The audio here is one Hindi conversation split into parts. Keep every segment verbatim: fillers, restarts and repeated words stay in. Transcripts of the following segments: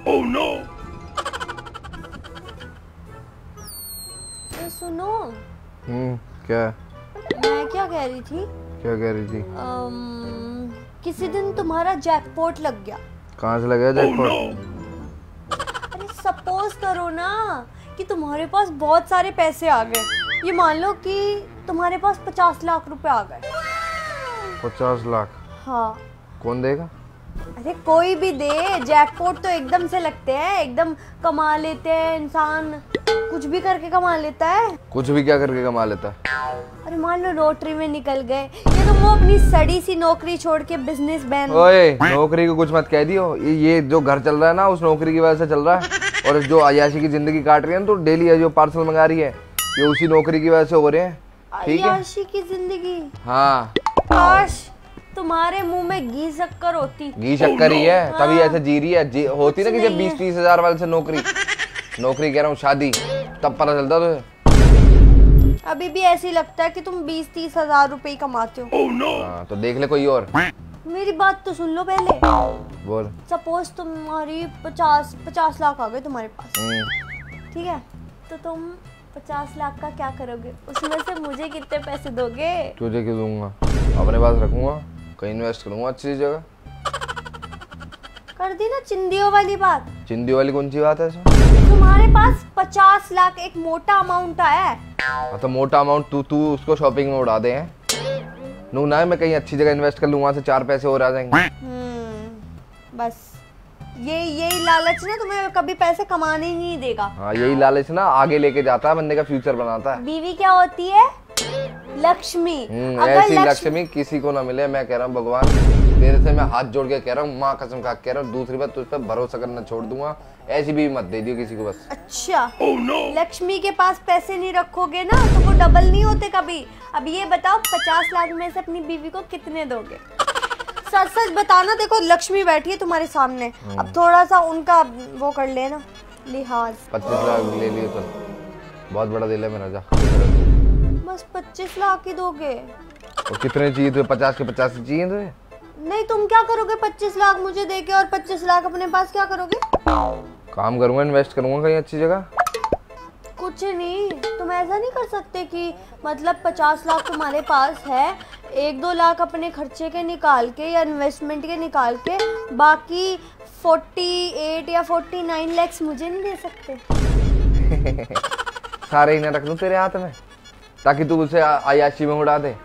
oh, no. सुनो। हम्म क्या? मैं क्या कह रही थी? क्या कह रही थी? अम, किसी दिन तुम्हारा जैकपॉट लग गया। कहाँ से लगा जैकपॉट? Oh, no. अरे सपोज करो ना कि तुम्हारे पास बहुत सारे पैसे आ गए। ये मान लो कि तुम्हारे पास पचास लाख रुपए आ गए। पचास लाख? हाँ। कौन देगा? अरे कोई भी दे, जैकपॉट तो एकदम से लगते हैं, एकदम कमा लेते हैं इंसान, कुछ भी करके कमा लेता है। कुछ भी क्या करके कमा लेता है? अरे मान लो लॉटरी में निकल गए, या तो वो अपनी सड़ी सी नौकरी छोड़ के बिजनेस मैन। ओए नौकरी को कुछ मत कह दियो, ये ये जो घर चल रहा है ना उस नौकरी की वजह से चल रहा है, और जो अय्याशी की जिंदगी काट रही है ना तो डेली जो पार्सल मंगा रही है ये उसी नौकरी की वजह से हो रहे हैं। ठीक है? अय्याशी की जिंदगी? हाँ। काश तुम्हारे मुंह में घी शक्कर होती। घी शक्कर ही है तभी ऐसे जी रही है। जी, होती ना कि जब बीस तीस हजार वाले से नौकरी नौकरी कह रहा हूँ शादी, तब पता चलता तुझे। अभी भी ऐसी लगता है कि तुम बीस तीस हजार रुपए ही कमाते हो। Oh, no. हाँ तो देख ले कोई और। मेरी बात तो सुन लो पहले। बोल। सपोज तुम्हारी पचास पचास लाख आ गए तुम्हारे पास, हम्म, ठीक है? तो तुम पचास लाख का क्या करोगे? उसमें से मुझे कितने पैसे दोगे? तुझे क्यों दूंगा? अपने पास रखूंगा, कहीं इन्वेस्ट करूंगा अच्छी जगह। कर दी ना चिंदियों वाली बात। चिंदी वाली कौन सी बात है इसमें? तुम्हारे पास पचास लाख एक मोटा अमाउंट आया है। हाँ तो मोटा अमाउंट तू तू उसको शॉपिंग में उड़ा दे हैं। नू ना मैं कहीं अच्छी जगह इन्वेस्ट कर लूँ, वहां से चार पैसे और आ जाएंगे। हम्म, बस ये यही लालच ना तुम्हें कभी पैसे कमाने ही नहीं देगा। हाँ यही लालच ना आगे लेके जाता है, बंदे का फ्यूचर बनाता है। बीवी क्या होती है? लक्ष्मी। हम्म, अगर ऐसी लक्ष्मी लक्ष्मी किसी को ना मिले। मैं कह रहा हूँ भगवान तेरे से मैं हाथ जोड़ के कह रहा हूँ, माँ कसम खा के कह रहा हूँ, दूसरी बात तुझ पर भरोसा करना छोड़ दूंगा। ऐसी भी मत दे दियो किसी को बस। अच्छा। Oh, no. लक्ष्मी के पास पैसे नहीं रखोगे ना तो वो डबल नहीं होते कभी। अब ये बताओ पचास लाख में से अपनी बीवी को कितने दोगे? सच सच बताना। देखो लक्ष्मी बैठी है तुम्हारे सामने, अब थोड़ा सा उनका वो कर लेना लिहाज। पच्चीस लाख ले लिए तो बहुत बड़ा दिल है मेरा। जा बस पच्चीस लाख ही दोगे? और कितने चाहिए तुझे? पचास के पचास चाहिए तुझे? नहीं, तुम क्या करोगे पच्चीस लाख मुझे देके और पच्चीस लाख अपने पास क्या करोगे? काम करूंगा, इन्वेस्ट करूंगा कहीं अच्छी जगह। कुछ नहीं, तुम ऐसा नहीं कर सकते कि मतलब पचास लाख तुम्हारे पास है, एक दो लाख अपने खर्चे के निकाल के या इन्वेस्टमेंट के निकाल के बाकी अड़तालीस या उनचास लाख मुझे नहीं दे सकते? सारे ही ना रख लूं तेरे हाथ में ताकि तू उसे आयाशी में उड़ा दे।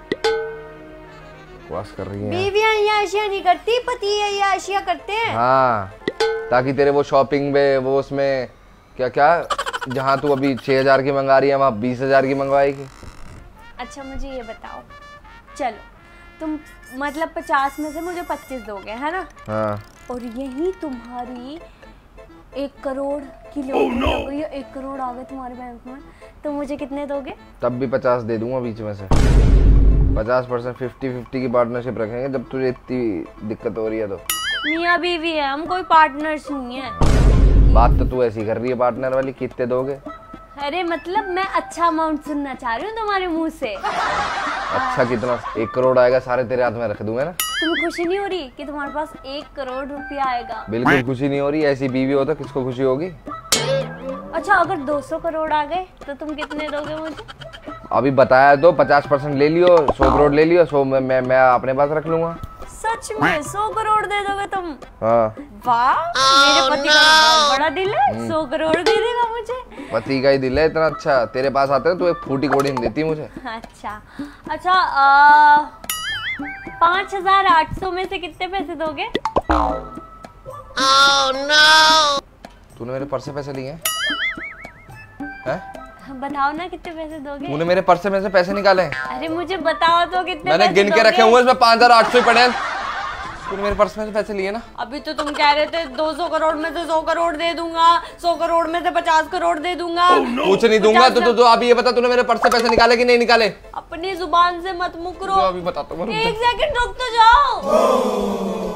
बकवास कर रही है। बीवियां अय्याशियां नहीं करती, पति अय्याशियां करते हैं। हाँ ताकि तेरे वो शॉपिंग में वो उसमें क्या क्या जहाँ तू अभी छह हजार की मंगा रही है वहाँ बीस हजार की मंगवाएगी। अच्छा मुझे ये बताओ, चलो तुम मतलब पचास में से मुझे पच्चीस दोगे है ना? हाँ। और यही तुम्हारी एक करोड़ की लॉटरी लग गई, एक करोड़ आ गए तुम्हारे बैंक में, तो मुझे कितने दोगे? तब भी पचास दे दूंगा बीच में से। पचास परसेंट फिफ्टी फिफ्टी की पार्टनरशिप रखेंगे जब तुझे इतनी दिक्कत हो रही है तो। मियाँ बीवी है हम, कोई पार्टनर्स नहीं है। बात तो तू ऐसी कर रही है पार्टनर वाली, कितने दोगे? अरे मतलब मैं अच्छा अमाउंट सुनना चाह रही हूँ तुम्हारे मुंह से। अच्छा कितना? एक करोड़ आएगा सारे तेरे हाथ में रख दूंगा ना। तुम्हें खुशी नहीं हो रही कि तुम्हारे पास एक करोड़ रुपया आएगा? बिल्कुल खुशी नहीं हो रही। ऐसी बीवी हो तो किसको खुशी होगी? अच्छा अगर दो सौ करोड़ आ गए तो तुम कितने दोगे मुझे? अभी बताया तो पचास परसेंट ले लियो, सौ करोड़ ले लियो, सौ मैं मैं, मैं अपने पास रख लूंगा। सच में सौ करोड़ दे दोगे तुम? हाँ। वाह मेरे पति का बहुत बड़ा दिल है, सौ करोड़ दे देगा मुझे। पति का ही दिल है इतना अच्छा। तेरे पास आते हैं तो एक फूटी कोड़ी नहीं देती मुझे। अच्छा अच्छा आ, पाँच हजार आठ सौ में से कितने पैसे दोगे? oh, no! तूने मेरे पर्स से पैसे लिए हैं? बताओ ना कितने पैसे दोगे? तूने मेरे पर्स से में से पैसे निकाले? अरे मुझे बताओ तो कितने मैंने पैसे गिन के रखे हुए इसमें पाँच हजार आठ सौ ही पड़े हैं। तूने मेरे पर्स में से पैसे लिए ना? अभी तो तुम कह रहे थे दो सौ करोड़ में से सौ करोड़ दे दूंगा, सौ करोड़ में से पचास करोड़ दे दूंगा। oh, no. कुछ नहीं दूंगा। तो तो, तो अभी ये बता तूने मेरे पर्स से पैसे निकाले कि नहीं निकाले? अपनी जुबान से मत मुकरो। तो अभी बताता हूँ। एक सेकंड रुक तो जाओ।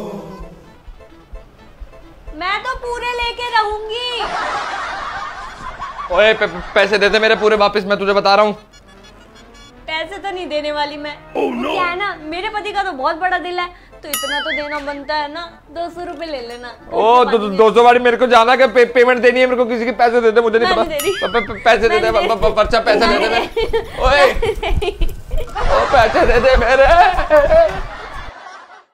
मैं तो पूरे लेके रहूंगी। ओए पैसे देते मेरे पूरे वापस, मैं तुझे बता रहा हूँ। पैसे तो नहीं देने वाली मैं। oh, no. क्या है ना, मेरे पति का तो बहुत बड़ा दिल है, तो इतना तो देना बनता है ना। दो सौ रुपए ले लेना। ओ दो, दो सौ वाली मेरे को जाना क्या पे, पेमेंट देनी है मेरे को, किसी के पैसे दे दे, मुझे नहीं पता। पैसे दे दे, पर्चा पैसे दे दे। ओए पैसे दे दे मेरे।